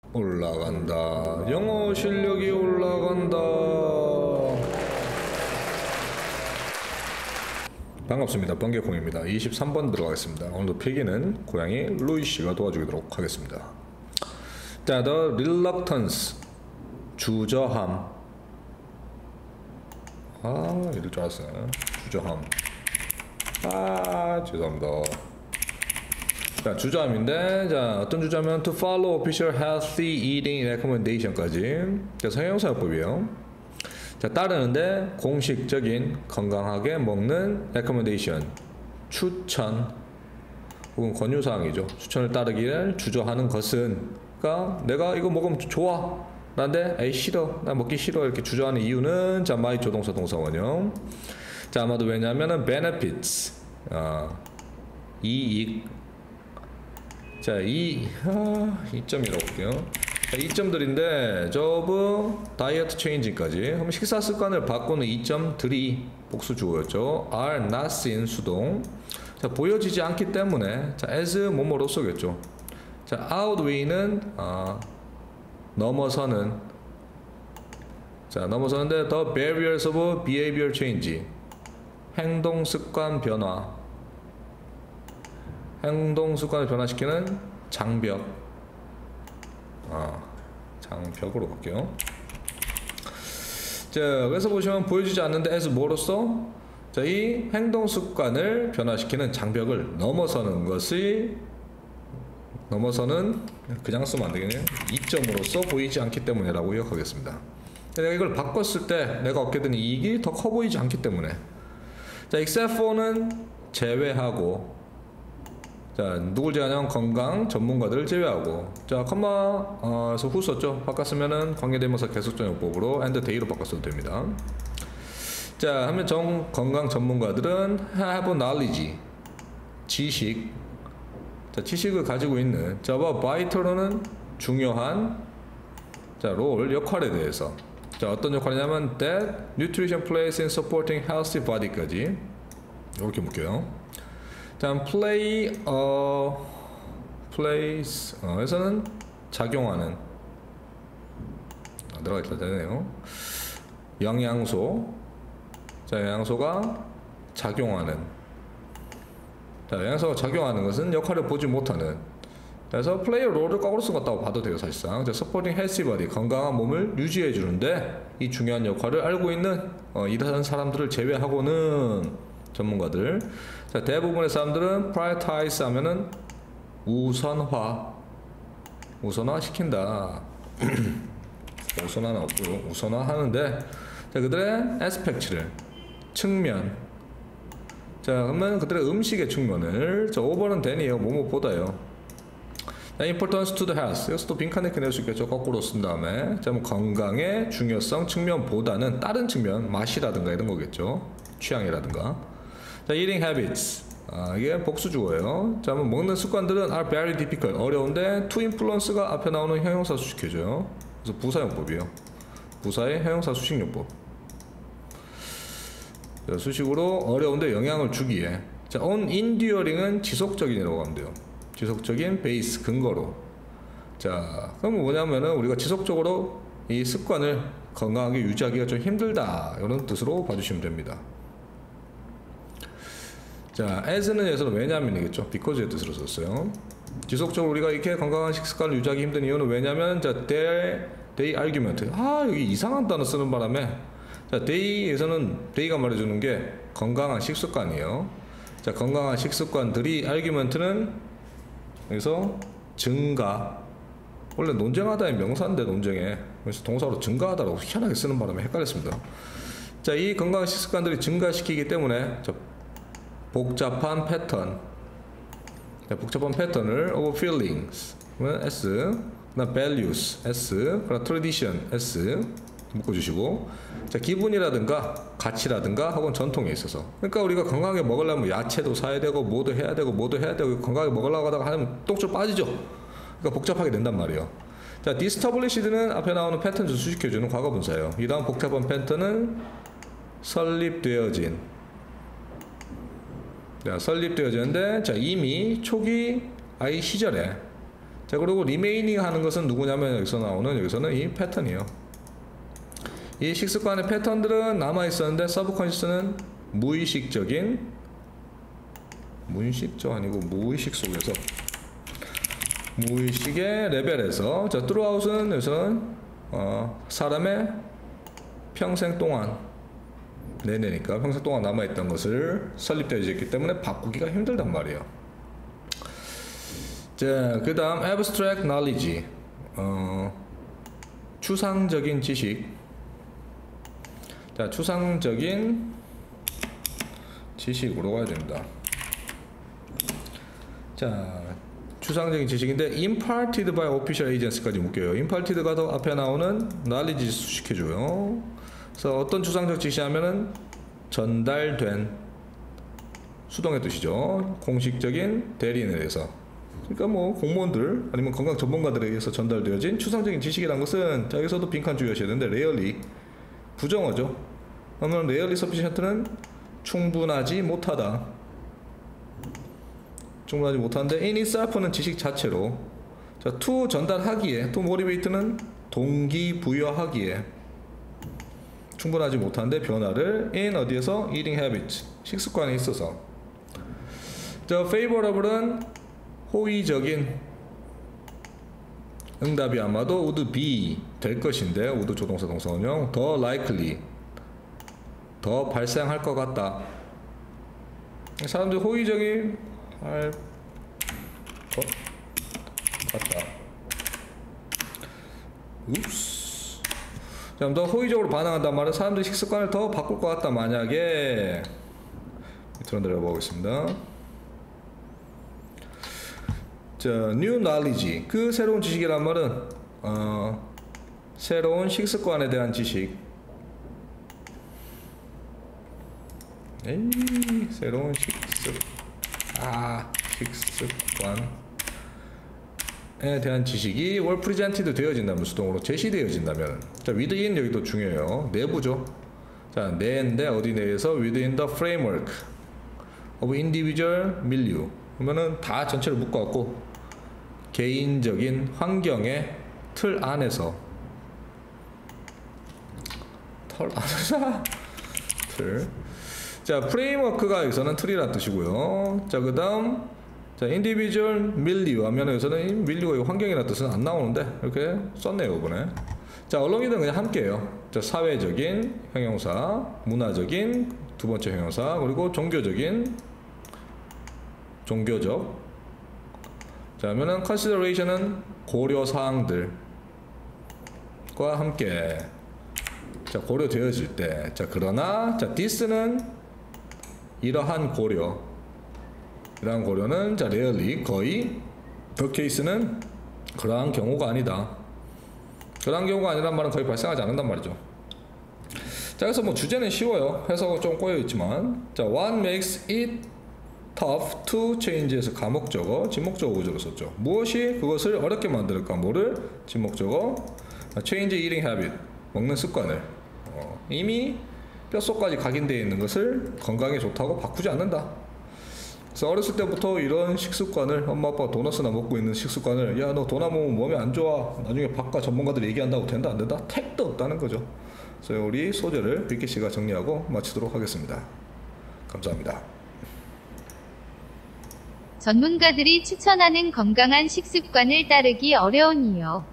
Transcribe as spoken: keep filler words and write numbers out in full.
올라간다. 영어 실력이 올라간다. 반갑습니다. 번개콩입니다. 이십삼 번 들어가겠습니다. 오늘도 필기는 고양이 루이씨가 도와주도록 하겠습니다. 자, the reluctance, 주저함. 아, 이럴 줄 알았어요. 주저함. 아, 죄송합니다. 자, 주저함인데, 자, 어떤 주저하면 to follow official healthy eating recommendation까지. 자, 성형사용법이에요. 자, 따르는데 공식적인 건강하게 먹는 recommendation, 추천 혹은 권유사항이죠. 추천을 따르기를 주저하는 것은, 그러니까 내가 이거 먹으면 좋아 난데 에이 싫어, 나 먹기 싫어 이렇게 주저하는 이유는 자, 마이 조동사 동사원형. 자, 아마도 왜냐면은 benefits, 아, 이익. 자, 이, 아, 이 점이라고 볼게요. 자, 이 점들인데 저브 다이어트 체인지까지 그럼 식사 습관을 바꾸는 이 점들이 복수 주어였죠. are not seen 수동. 자, 보여지지 않기 때문에 자, as 뭐뭐로 쏘겠죠. 자, outweigh는 아, 넘어서는. 자, 넘어서는데 the barriers of behavior change, 행동 습관 변화. 행동 습관을 변화시키는 장벽. 아, 장벽으로 갈게요. 자, 그래서 보시면 보여지지 않는데 as 뭐로써? 자, 이 행동 습관을 변화시키는 장벽을 넘어서는 것이, 넘어서는 그냥 쓰면 안 되겠네요. 이점으로서 보이지 않기 때문에라고 기억하겠습니다. 내가 이걸 바꿨을 때 내가 얻게 되는 이익이 더 커 보이지 않기 때문에. 자, except for는 제외하고. 자, 누굴 제외하냐면 건강 전문가들을 제외하고. 자, 컴마에서 후 썼죠. 바꿨으면은 관계대명사 계속적 용법으로 and day로 바꿨어도 됩니다. 자, 하면 정 건강 전문가들은 have knowledge, 지식. 자, 지식을 가지고 있는. 자, 뭐 vital은 중요한. 자, 롤 역할에 대해서. 자, 어떤 역할이냐면 that nutrition plays in supporting healthy body까지 이렇게 묶여요. 다음 play, 어, plays, 어, 에서는 작용하는. 아, 들어가 있다 되네요. 영양소. 자, 영양소가 작용하는. 자, 영양소가 작용하는 것은 역할을 보지 못하는. 그래서 play 롤을 거꾸로 쓴 것 같다고 봐도 돼요, 사실상. 자, supporting healthy body, 건강한 몸을 유지해 주는데 이 중요한 역할을 알고 있는 어, 이런 사람들을 제외하고는 전문가들. 자, 대부분의 사람들은 prioritize 하면은 우선화, 우선화 시킨다. 우선화는 없고요. 우선화 하는데, 자, 그들의 aspect를, 측면. 자, 그러면 그들의 음식의 측면을, 자, over는 than이에요. 뭐뭐보다요. 자, importance to the health. 여기서 또 빈칸 이렇게 낼 수 있겠죠. 거꾸로 쓴 다음에. 자, 뭐 건강의 중요성 측면보다는 다른 측면, 맛이라든가 이런 거겠죠. 취향이라든가. 자, eating habits. 아, 이게 복수 주어예요. 자, 뭐 먹는 습관들은 are very difficult, 어려운데 to influence가 앞에 나오는 형용사 수식해줘요. 그래서 부사용법이에요. 부사의 형용사 수식용법. 자, 수식으로 어려운데 영향을 주기에. 자, on enduring은 지속적인이라고 하면 돼요. 지속적인 베이스, 근거로. 자, 그럼 뭐냐면은 우리가 지속적으로 이 습관을 건강하게 유지하기가 좀 힘들다, 이런 뜻으로 봐주시면 됩니다. 자, as는 여기서는 왜냐면이겠죠. because의 뜻으로 썼어요. 지속적으로 우리가 이렇게 건강한 식습관을 유지하기 힘든 이유는 왜냐면, 자, they, they argument. 아, 여기 이상한 단어 쓰는 바람에, 자, they에서는 they가 말해주는 게 건강한 식습관이에요. 자, 건강한 식습관들이 argument는 여기서 증가. 원래 논쟁하다의 명사인데 논쟁에, 그래서 동사로 증가하다라고 희한하게 쓰는 바람에 헷갈렸습니다. 자, 이 건강한 식습관들이 증가시키기 때문에, 자, 복잡한 패턴. 자, 복잡한 패턴을 of feelings, S, 그다음 values, S, 그다음 tradition, S 묶어주시고. 자, 기분이라든가 가치라든가 혹은 전통에 있어서. 그러니까 우리가 건강하게 먹으려면 야채도 사야 되고 뭐도 해야 되고 뭐도 해야 되고 건강하게 먹으려고 하다가 하면 똥줄 빠지죠. 그러니까 복잡하게 된단 말이에요. 자, distablished는 앞에 나오는 패턴을 수식해주는 과거분사예요. 이 다음 복잡한 패턴은 설립되어진. 자, 설립되어졌는데, 자, 이미 초기 아이 시절에, 자, 그리고 리메이닝 하는 것은 누구냐면 여기서 나오는 여기서는 이 패턴이에요. 이 식습관의 패턴들은 남아 있었는데 서브컨시스는 무의식적인 무의식적 아니고 무의식 속에서 무의식의 레벨에서 자, throughout은 여기서는 어, 사람의 평생 동안 내내니까 평생 동안 남아있던 것을 설립되어 있기 때문에 바꾸기가 힘들단 말이에요. 자, 그 다음 abstract knowledge 어, 추상적인 지식. 자, 추상적인 지식으로 가야 됩니다. 자, 추상적인 지식인데 imparted by official agency까지 묶여요. imparted가 더 앞에 나오는 knowledge 수식해줘요. 그래서 어떤 추상적 지시하면은 전달된 수동의 뜻이죠. 공식적인 대리인에 의해서. 그러니까 뭐 공무원들 아니면 건강 전문가들에 의해서 전달되어진 추상적인 지식이란 것은 자, 여기서도 빈칸 주의하셔야 되는데 rarely 부정어죠. 그러면 rarely sufficient는 충분하지 못하다. 충분하지 못한데 in itself는 지식 자체로 자, to 전달하기에 to motivate는 동기부여하기에 충분하지 못한데 변화를 in 어디에서 eating habit 식습관에 있어서 자, favorable은 호의적인 응답이 아마도 would be 될 것인데 would 조동사 동사원형 더 likely 더 발생할 것 같다. 사람들이 호의적인 할 것 같다. 읍스. 좀 더 호의적으로 반응한단 말은 사람들이 식습관을 더 바꿀 것 같다. 만약에 밑으로 내려가 보겠습니다. 자, new knowledge 그 새로운 지식이란 말은 어, 새로운 식습관에 대한 지식. 에이, 새로운 식습 아 식습관에 대한 지식이 well presented 되어진다면 수동으로 제시되어진다면 자, within 여기도 중요해요. 내부죠. 자, 내인데 어디 내에서 within the framework of individual milieu 그러면은 다 전체를 묶어갖고 개인적인 환경의 틀 안에서 털 안에서 틀 자, 프레임워크가 여기서는 틀이라는 뜻이고요. 자, 그 다음 자, individual milieu 하면 여기서는 밀리오의 환경이라는 뜻은 안 나오는데 이렇게 썼네요 이번에. 자, along이든 그냥 함께해요. 자, 사회적인 형용사, 문화적인 두 번째 형용사, 그리고 종교적인 종교적. 자, 하면은 consideration은 고려사항들과 함께 자, 고려되어질 때. 자, 그러나 자, this는 이러한 고려 이러한 고려는 자, rarely 거의 the case는 그러한 경우가 아니다. 그러한 경우가 아니란 말은 거의 발생하지 않는단 말이죠. 자, 그래서 뭐 주제는 쉬워요. 해석은 좀 꼬여있지만 자, what makes it tough to change에서 가목적어, 진목적어 구조를 썼죠. 무엇이 그것을 어렵게 만들까? 뭐를? 진목적어 change eating habit 먹는 습관을 어, 이미 뼛속까지 각인되어 있는 것을 건강에 좋다고 바꾸지 않는다. 그래서 어렸을 때부터 이런 식습관을 엄마 아빠가 도넛이나 먹고 있는 식습관을 야, 너 도넛 먹으면 몸에 안 좋아. 나중에 바깥 전문가들이 얘기한다고 된다 안 된다? 택도 없다는 거죠. 그래서 우리 소재를 빅기 씨가 정리하고 마치도록 하겠습니다. 감사합니다. 전문가들이 추천하는 건강한 식습관을 따르기 어려운 이유.